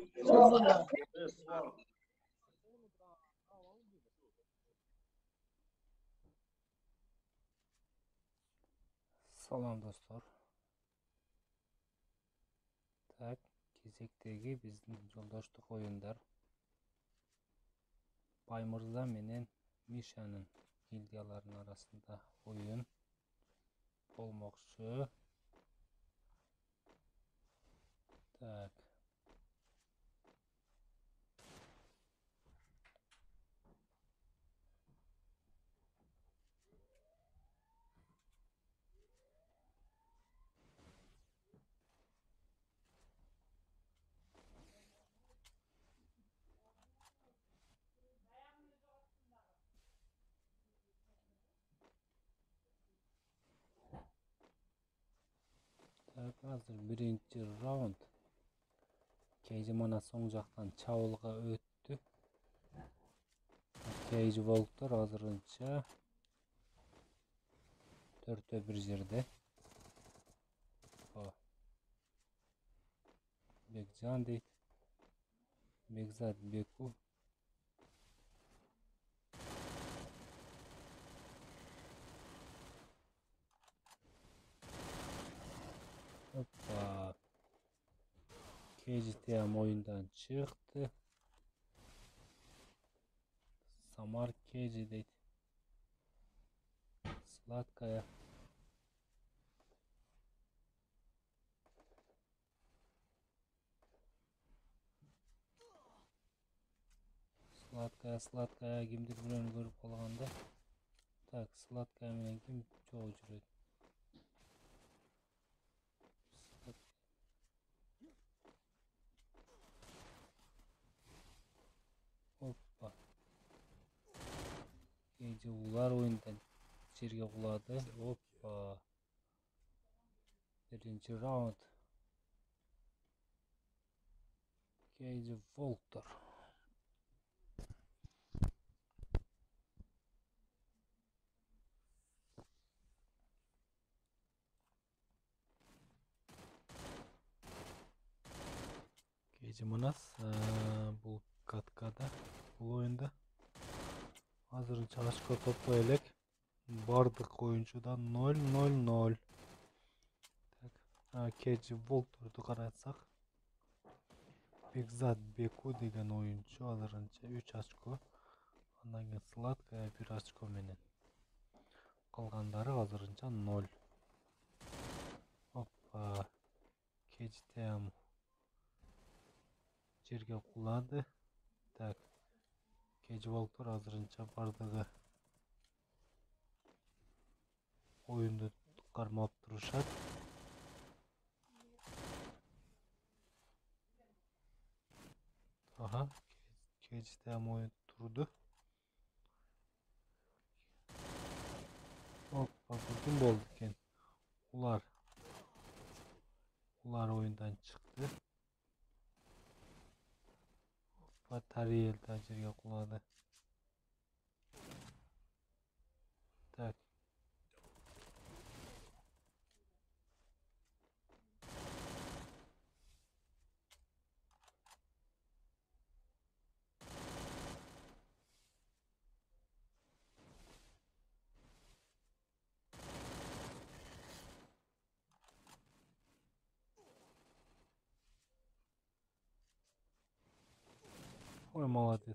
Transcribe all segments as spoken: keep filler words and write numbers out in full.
Салам достор. Так, кезектеги биздин жолдоштук оюндар Баймырза менен Мишанын гильдияларынын арасында оюн болмокчу. Так. Так, азыр биринчи раунд. Кейджи мана соң жактан чабуулга өттү. Кейджи волктор азырынча төртөө бир жерде. Бекжан дейт. Бекзат Беку. Опа. Кейджи тем оюндан чыкты. Самар Кейджи дейт. Сладкая. Сладкая, сладкая кимдир бирөөнү көрүп калганда. Так, сладкая менен ким чогуу жүрөт? Опа. Кейджи улар оюндан жерге кулады. Опа. Биринчи раунд. Кейджи волктор. Кейджи манас бул каткада, бул оюнда азырынча очко топой элек. Бардык оюнчуда ноль ноль ноль. Так, Кейджи волкторду карасак, Бекзат Беку деген оюнчу азырынча үч очко. Андан кийин Сладкая бир очко менен. Калгандары азырынча ноль. Опа. Кейджи тем жерге кулады. Так. Кейджи волктор азырынча бардыгы оюнду кармап турушат. Ага, Кейджи тем оюн турду. Опа, бул болду экен. Улар Улар оюндан чыкты. Опа, Тариэл да жерге кулады. Так. Ой, молодец.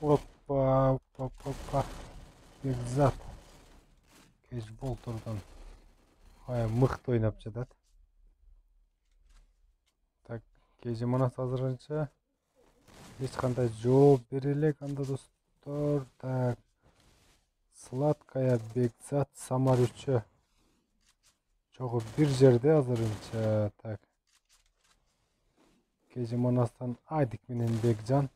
Опа, опа, опа. Бекзат. Кеч болтурдан. Ая мыкты ойнап жатат. Так, Кежи Манас азырынча эч кандай жооп бере элек анда достор. Так, Сладкая, Бекзат, Самар үчөө. Чогуу бир жерде азырынча. Так. Кежи Манастан Айдик менен Бекжан.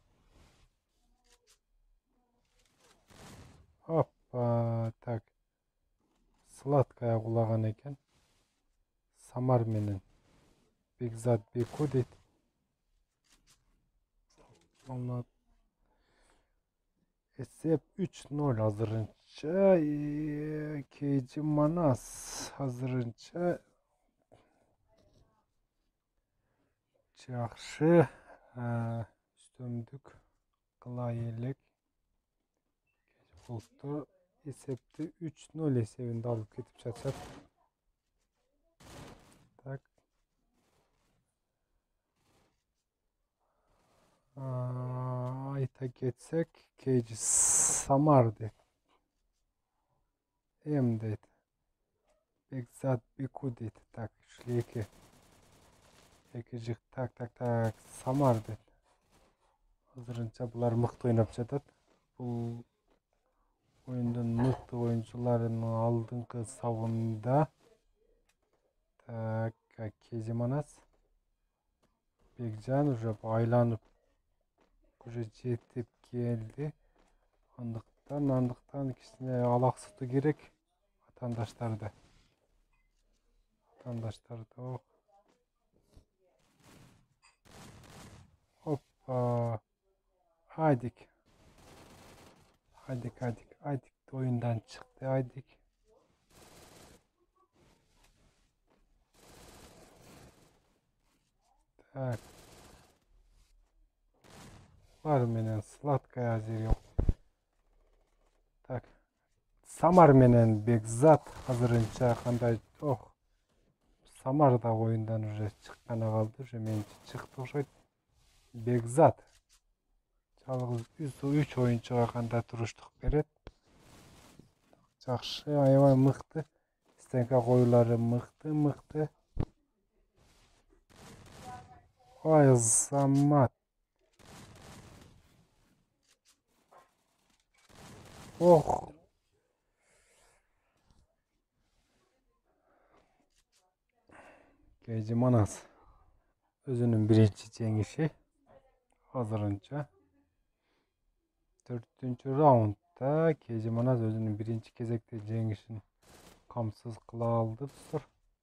Опа, так. Сладкая кулаган экен. Самар менен Бекзат Беку дейт. Эсеп үч ноль азырынча. Кежи Манас азырынча жакшы үстөмдүк кыла элек. Болтор эсепти үч ноль эсебинде алып кетип жатышат. Так. Айта кетсек, Кежи Самар дейт. М дейт. Бекзат Беку дейт. Так, ушул эки. Эки жык. Так, так, так. Самар дейт. Азырынча булар мыкты ойноп жатат. Бул оюндун мыкты оюнчуларынын алдыңкы сабында. Так, Кежи Манас. Бекжан уже айланып уже жетип келди. Андыктан, андыктан кичине алаксытуу керек атандаштарды. Атандаштарды. Опа. Айдик. Айдик, Айдик, Айдик оюндан чыкты, Айдик. Так. Бар менен Сладкая азыр. Так. Самар менен Бекзат азырынча кандай? Ох. Самар да оюндан уже чыкканы калды, уже менчи чыкты окшойт. Бекзат жалгыз үч оюнчуга кандай туруштук берет. Жакшы, аябай мыкты. Стенка коюлары мыкты, мыкты. Ой, Азамат. Ох. Кежи Манас өзүнүн биринчи жеңиши азырынча. төртүнчү раундда Кежи Манас өзүнүн биринчи кезекте жеңишин камсыз кыла алды, достор.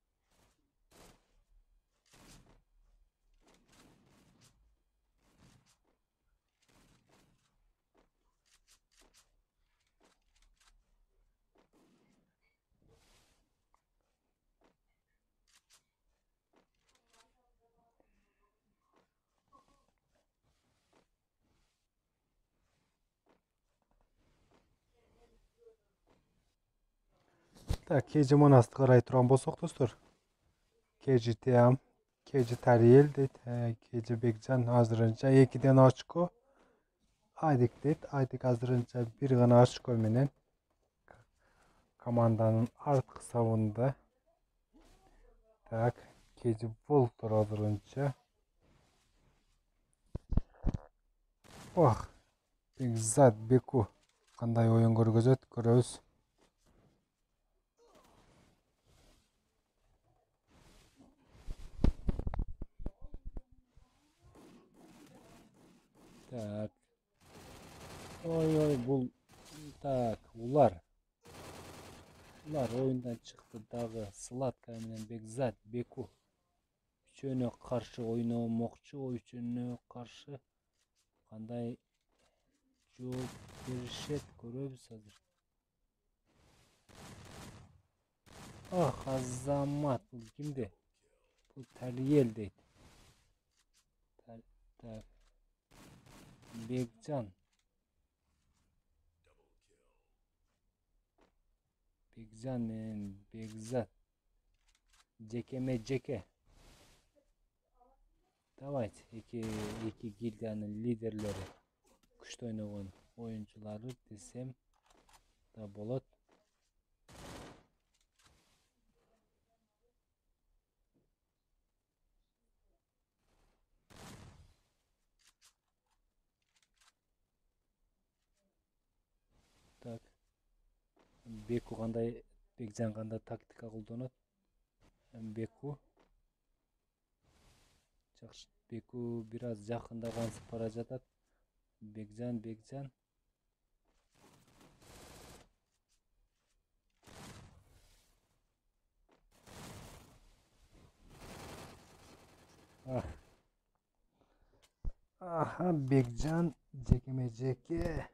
Так, Кежи Манасты карай турган болсок, достор. Кежи Теам, Кежи Тариел дейт. Кежи Бекжан азырынча экиден очко. Айдик дейт. Айдик азырынча бир гана очко менен команданын арткы сабында. Так, Кежи Болтор азырынча. Ох, Бекзат Беку кандай оюн көргөзөт, көрөбүз. Так. Ой, ой, бул так, улар. Улар оюндан чыкты дагы. Сладкая менен Бекзат Беку үчөөнө каршы ойномокчу, үчөөнө каршы кандай жооп беришет, көрөбүз азыр. Ах, Азамат, бул кимде? Бул Тариел дейт. Так. Бекжан. Бекжан менен Бекзат. Жекеме жеке. Давайте, эки эки гильдиянын лидерлери күчтүү ойногон. oyuncuları desem da болот. Так. Беку кандай, Бекжан кандай тактика колдонот? Беку жакшы. Беку бир аз жакындагансып бара жатат. Бекжан, Бекжан. Аха, Бекжан жекеме жеке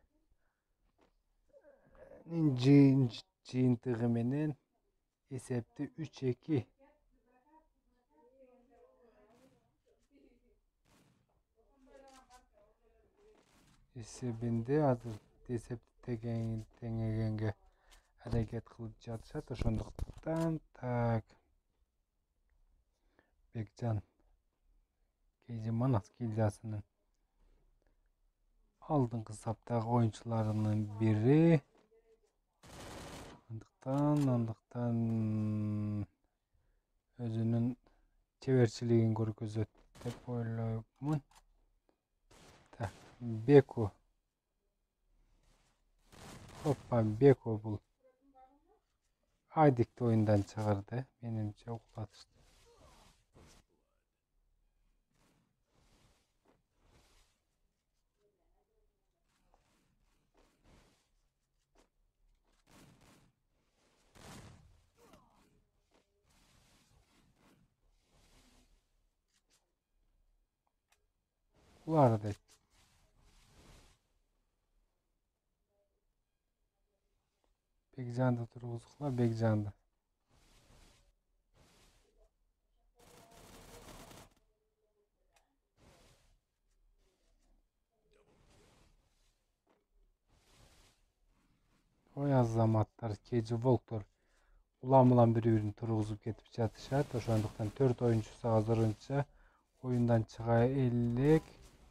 жыйынтыгы менен эсепти үч эки. Эсебинде азыр эсепти теңегенге аракет кылып жатышат. Ошондуктан так. Бекжан Кейжи Манас гильдиясынын алдыңкы саптагы оюнчуларынын бири. Андыктан, андыктан өзүнүн чеберчилигин көргөзөт деп ойлоймун. Так, Беку. Опа, Беку бул Айдикти оюндан чыгарды. Менимче уктатышты. Улар дейт. Бекжанды тургузгула, Бекжанды. Ой азаматтар, Кейжи Волктор улам улам бири-бирин тургузуп кетип жатышат. Ошондуктан төрт оюнчусу азырынча оюндан чыга элек.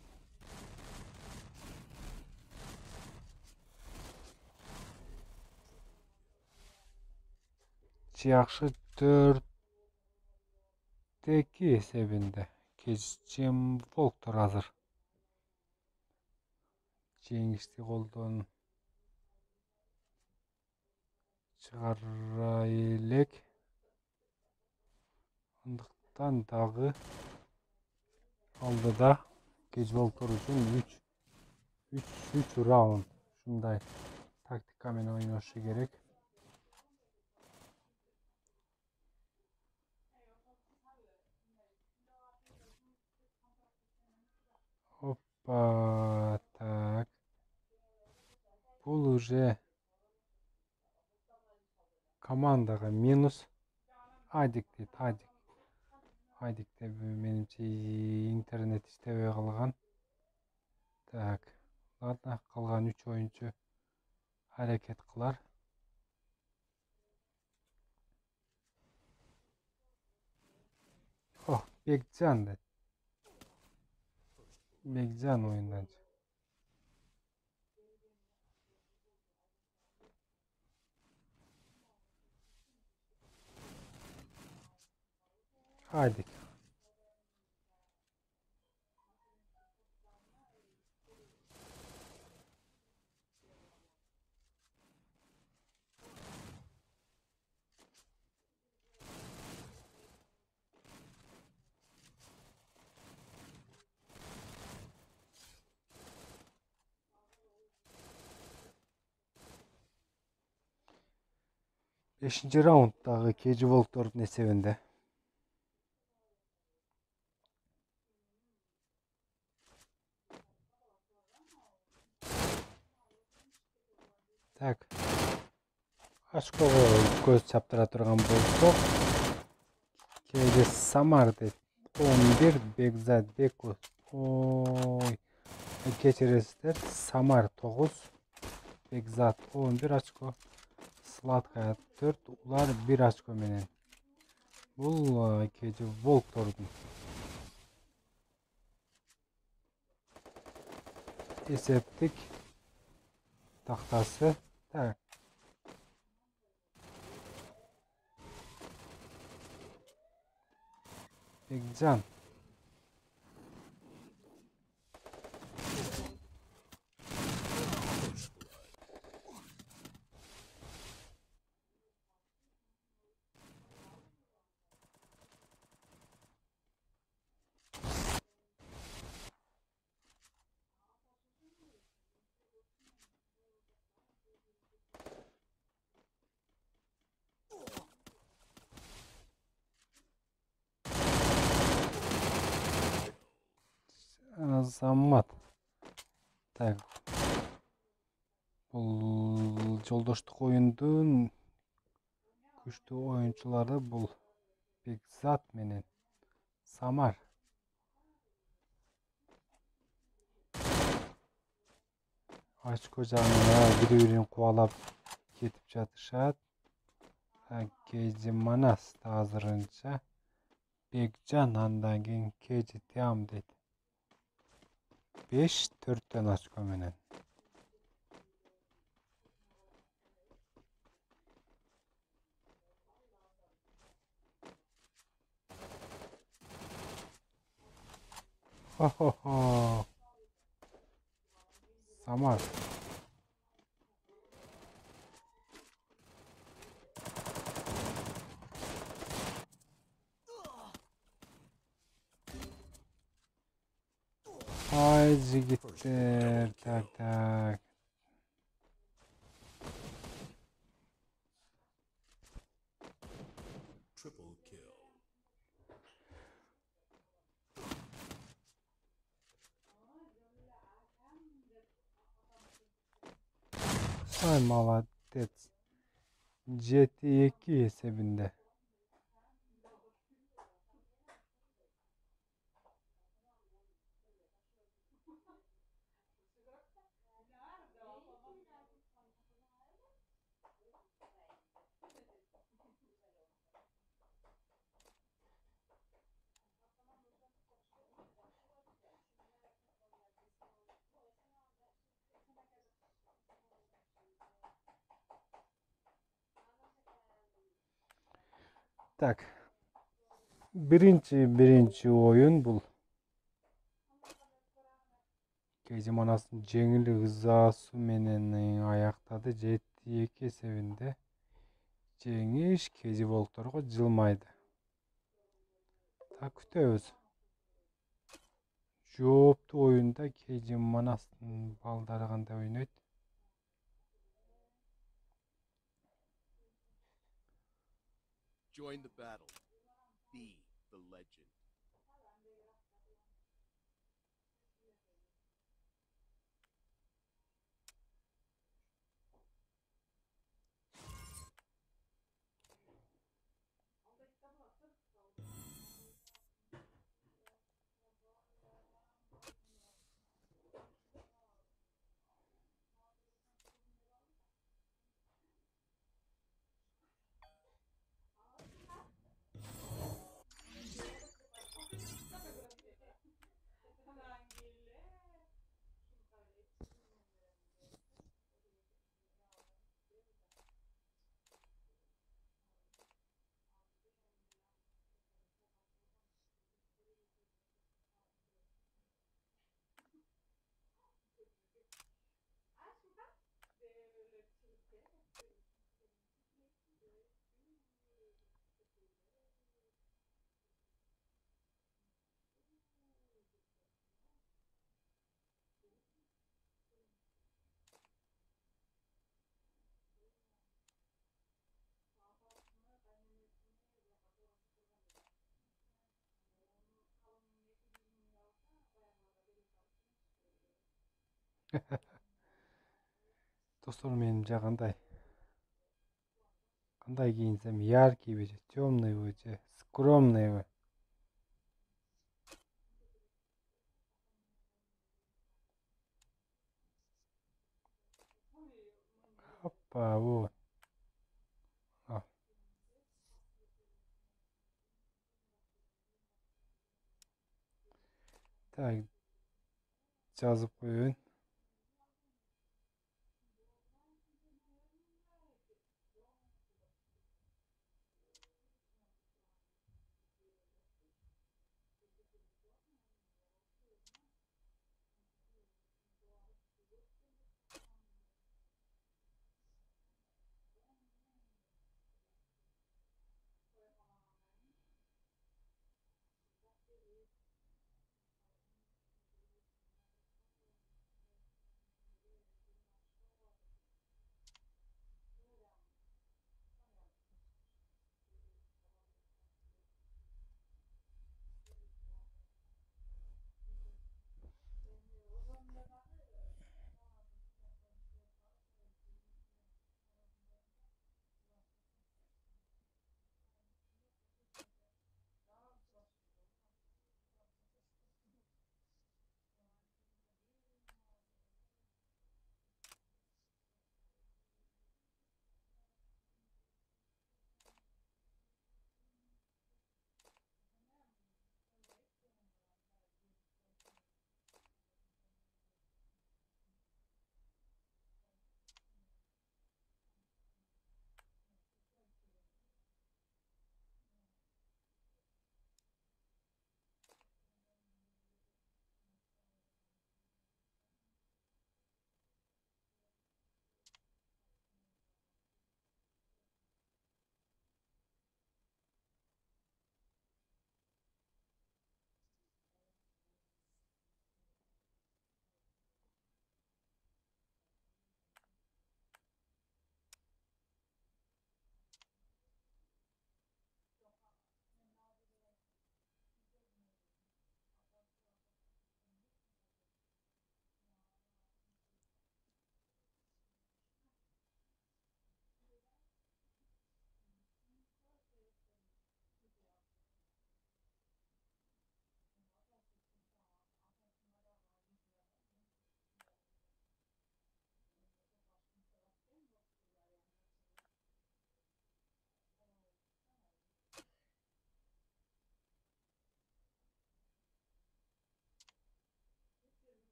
Жакшы, төрт эки эсебинде Кейжи Волктор азыр жеңишти колдон чыгара элек. Андыктан дагы алдыда Кейжи Волктор үчүн үч раунд ушундай тактика менен ойношу керек. Опа, так. Бул уже командага минус. Айдик дейт, Айдик. Айдикте менимче интернет иштебей калган. Так. Ладно, калган үч оюнчу аракет кылар. О, Бекжан дейт. Бекжан оюндан чыгып. Айдик. бешинчи раунддагы Кейжи Волктордун эсебинде. Так. Очкого көз чаптыра турган болсок, Кейжи Самар дейт. он бир, Бекзат Беку. Ой. Кечиресиздер. Самар тогуз, Бекзат он бир очко. Сладкая төрт, улар бир очко менен. Бул Кейжи Волктордун эсептик tahtası. Tak. Bekcan. Azammat. Так. Бұл жолдоштук оюндун күчтүү оюнчулары бул Бекзат менен Самар. Очко жагында бири-бирин кубалап кетип жатышат. Кейжи Манас да азырынча Бекжан андан кийин Кейжи Тиам дейт. беш төрттөн очко менен. Хо-хо-хо. Самар. Ay jigitler. Tak tak. Triple kill. Ay молодец. жети эки эсебинде. Так. Биринчи биринчи оюн бул. Кейжи Манастын жеңил ызаасы менен аяктады жети эки эсебинде. Жеңиш Кейжи Волкторго жылмайды. Так күтөбүз. Жооптуу оюнда Кейжи Манастын балдары кандай ойнойт? Join the battle. Be the legend. Достор менимче кандай? Кандай кийинсем, яркийби же, темныйбы же, скромныйбы? Опа, вот. А. Так, жазып коеюн.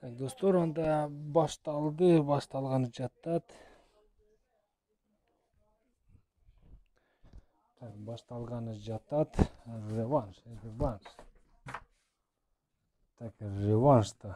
Так, достор, анда башталды, башталганы жатат. Так, башталганы жатат. Реванш, реванш. Так, реваншта.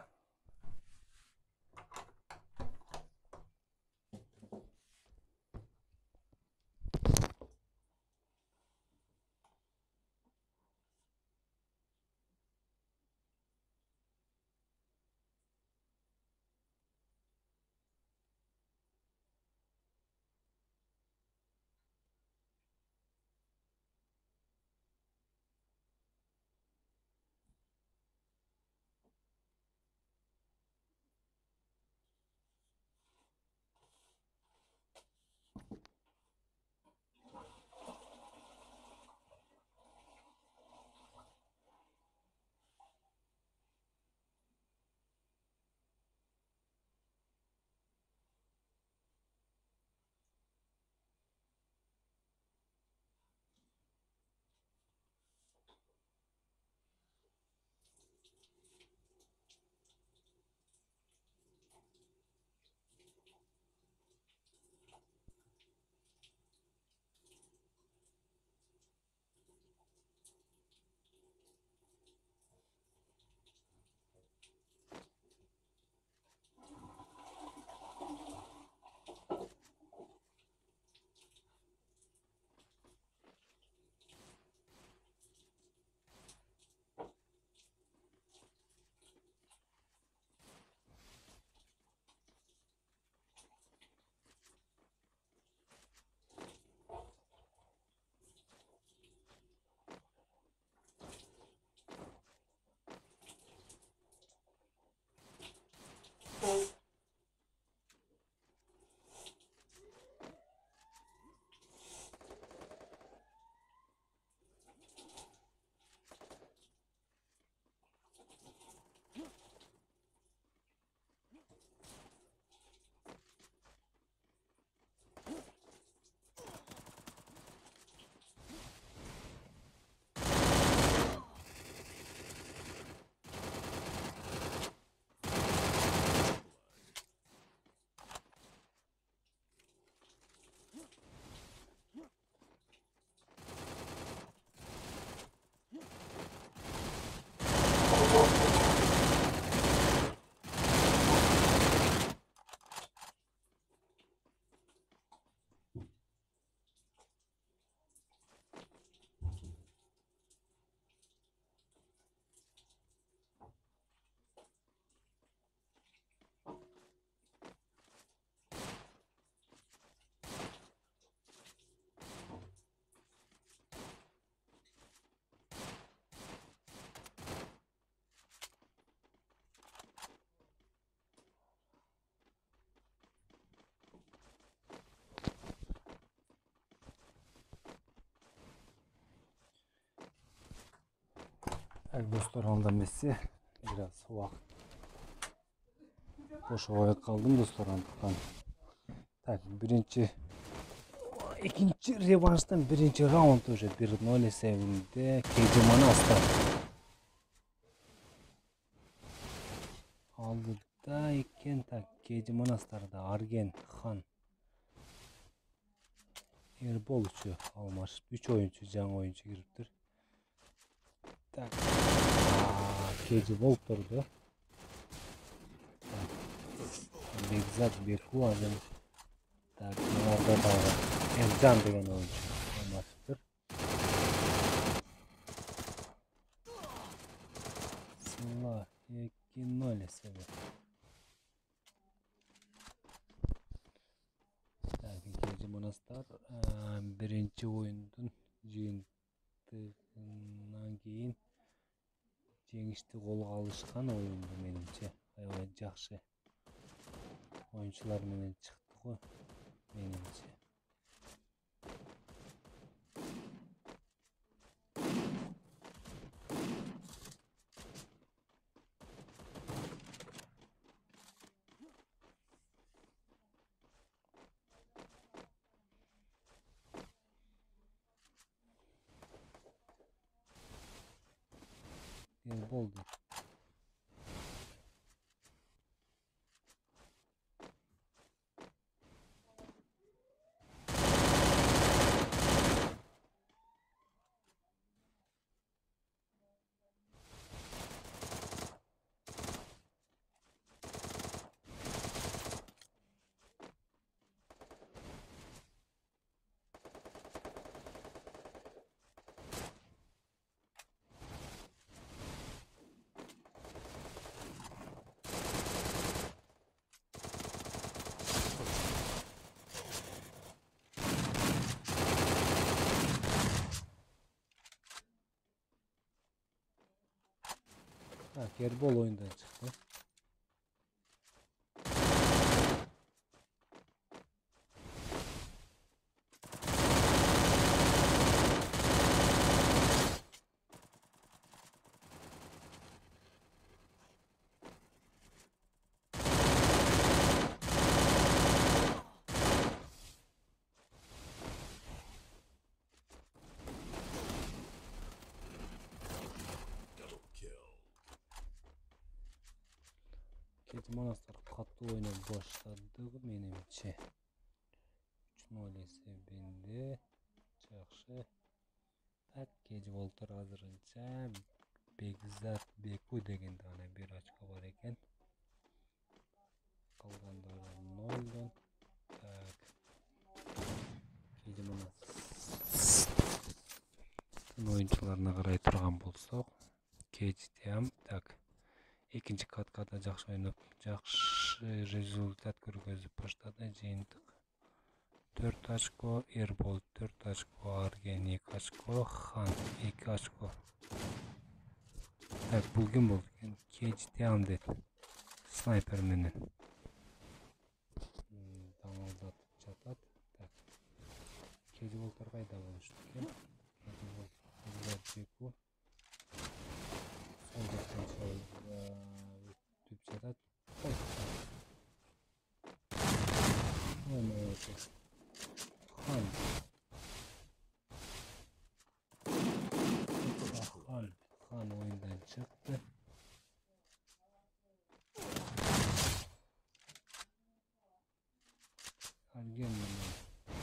Так, достор, анда мессе biraz вакыт бошобой калдым, достор, андыктан. Так, биринчи экинчи реванштан биринчи раунд уже бир ноль эсебинде Кейджи Монастар алдыда экен. Так, Кейджи Монастарда Арген Хан Эрбол үчү алмашып, үч оюнчу жаңы оюнчу кириптир. Так, Кейджи болуп турду. Бекзат Бекуазен. Так, мынарда дагы Элжан деген оюнчу алмашыптыр. Сыла эки ноль эсеби. Так, Кейджи Монастар биринчи оюндун жыйынтыгынан кийин жеңишти колго алышкан оюнду менимче. Аябай жакшы оюнчулар менен чыкты го менимче. Бир болду. Так, Ербол oyundan çıktı. Double kill. Keçi Manastır katlı oyuna başladı menimçe. üç nol esebinde. Жақсы. Так, Keçi Volter hazırınca Бекзат Беку деген тағы bir очко бар екен. Қалғандары нолдан. Так. Keçi Manastır oyuncularına қарай тұрған болсақ, Keçi Tiam. Так. Екінші каткада жақсы ойнап, жақсы результат көргізіп баштады. Жиынтық төрт очко, Ербол төрт очко, Арген екі очко, Хан екі очко. Так, бұл кім болды екен? Keçi Tiam деді. Снайпер менен. Дамылдатып жатады. Так. Keçi Volter қайда болушы екен? Keçi Volter Беку. Сол жақтан өтіп жатады. Хан. Хан. Хан oyundan çıktı. Argen menен.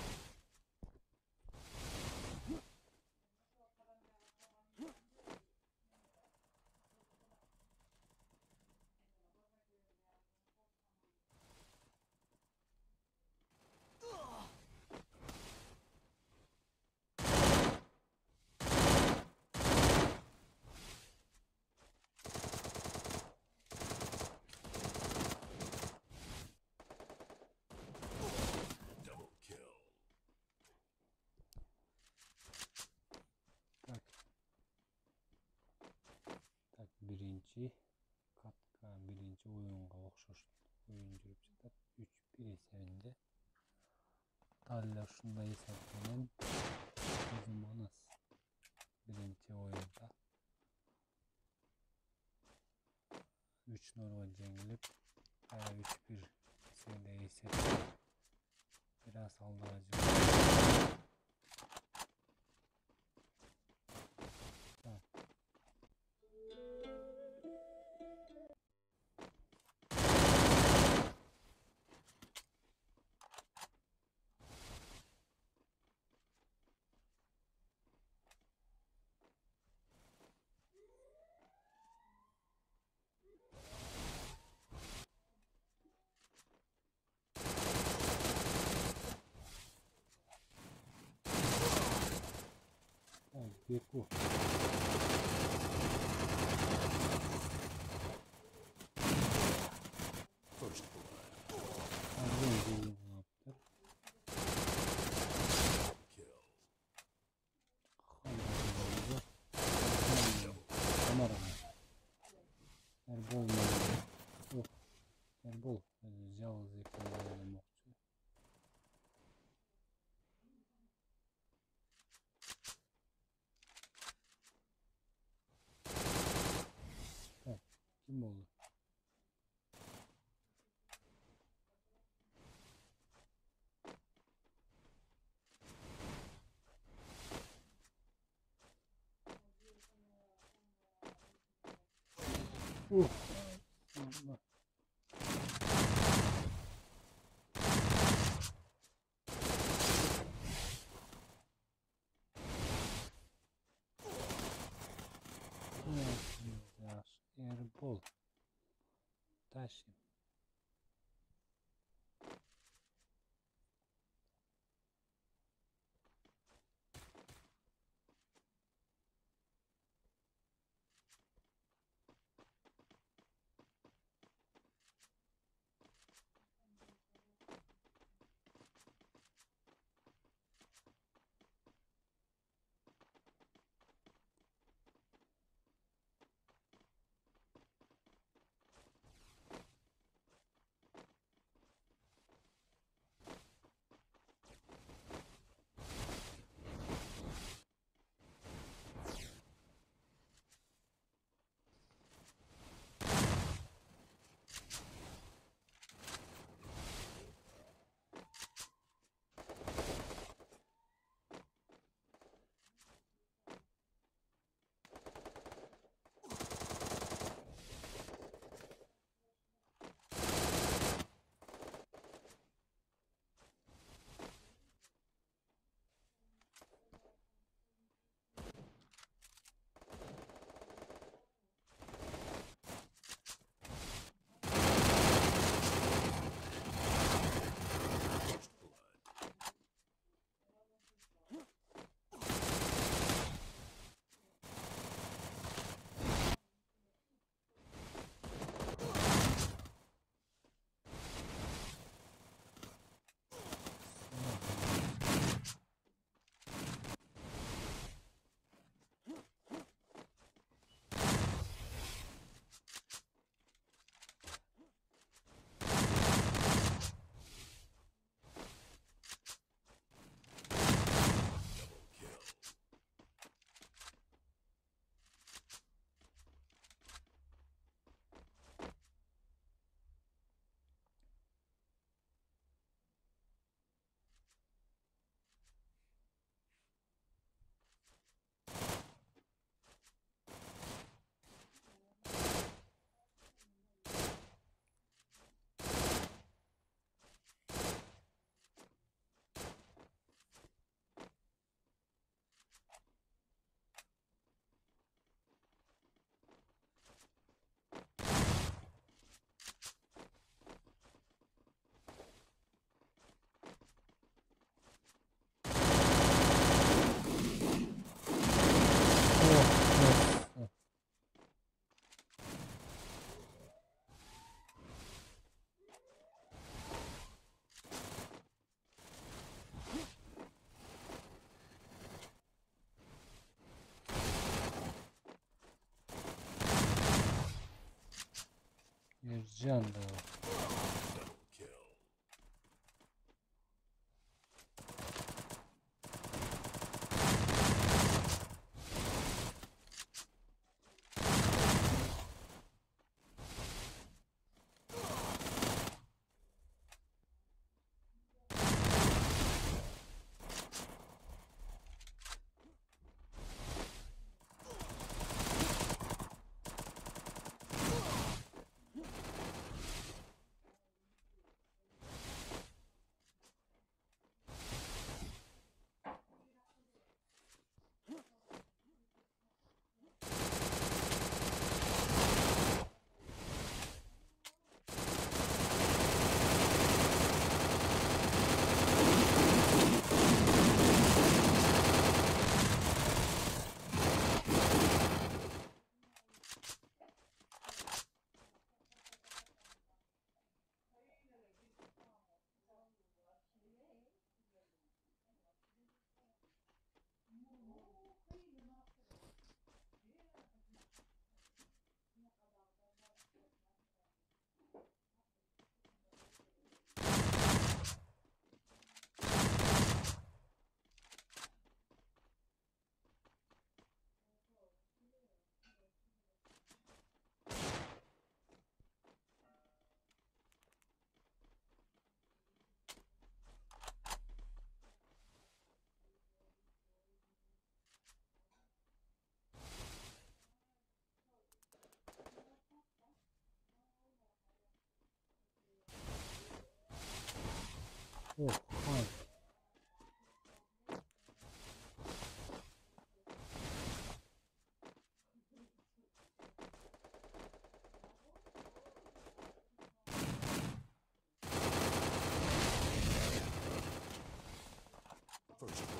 Double kill. Так. Так, birinci katka, birinci oyunga okşoş oyun жүрүп жатат. үч бир есебинде. Дал ушундай эсеп менен Keçi Манас birinci oyunda үч нолго жеңилип, үч бир есебинде эсеп бир аз алдыга жүрүп. Так, Беку. First blood. Argen жеңилип калыптыр. Kill. Хан oyuncu. Kameraman. Erbol menен. Yok. Erbol жалгыз экен ойномокчу. Так, kim oldu? Uh. Allah. Evet, Erbol. Taşın. 어. 유지한다. Double kill. 오, 아, First blood.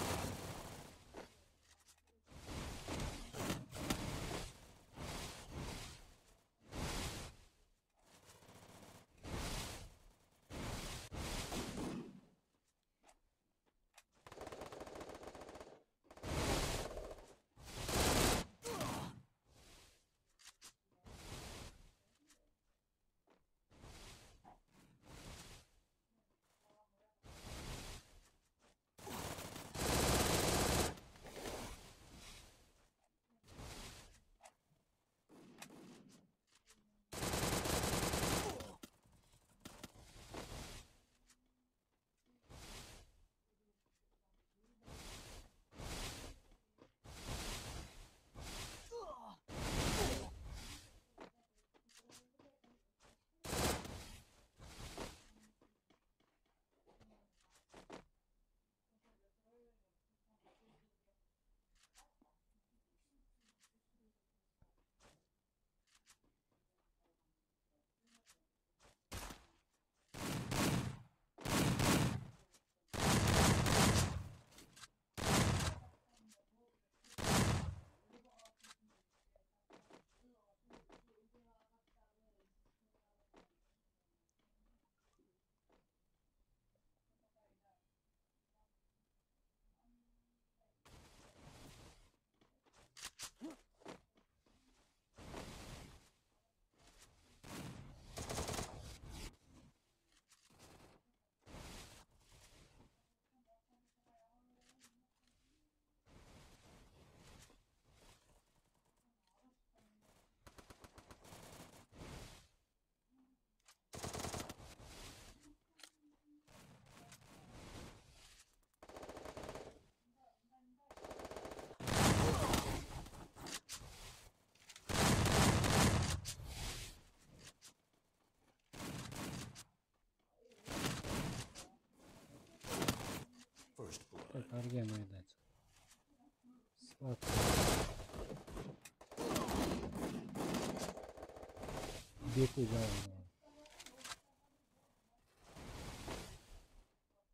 First blood. 또 다르게 모이다. 스와트. 비꾸자.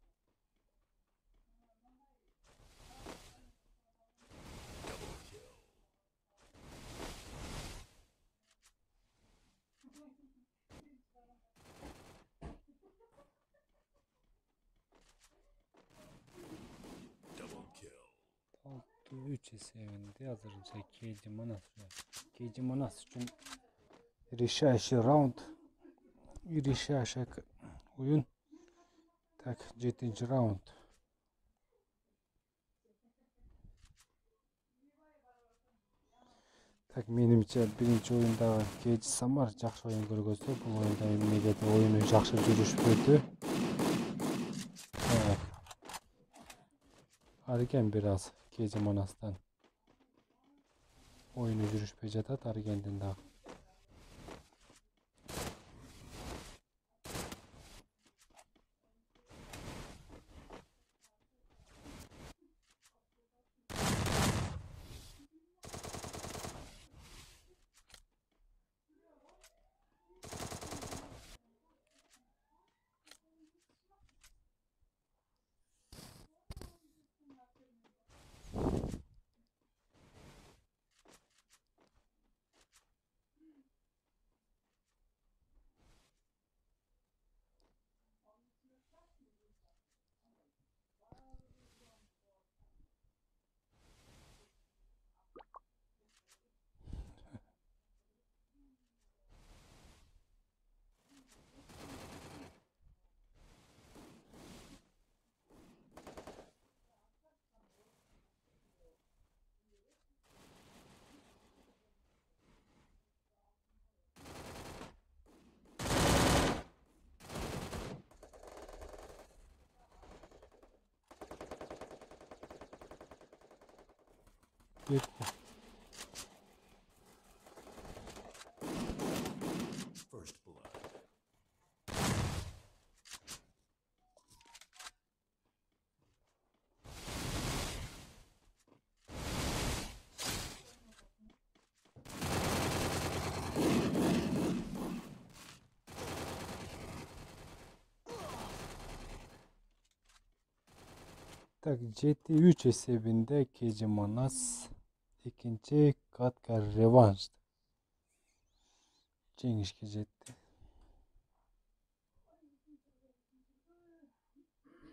Double kill. üç esebinde hazırınca Keiji Manas. Keiji Manas için решающий раунд. Решающий oyun. Tak жетінші раунд. Так, менимче биринчи оюндагы Кейджи Самар жакшы оюн көргөздү. Бул оюнда эмнегеdir оюну жакшы жүрүшпөдү. Арген biraz Кейджи Манастан oyunu жүрүшпөй жатат Аргендин дагы. First blood. Так, жети үч эсебинде Кейджи Манас экинчи катка реванш жеңишке жетти.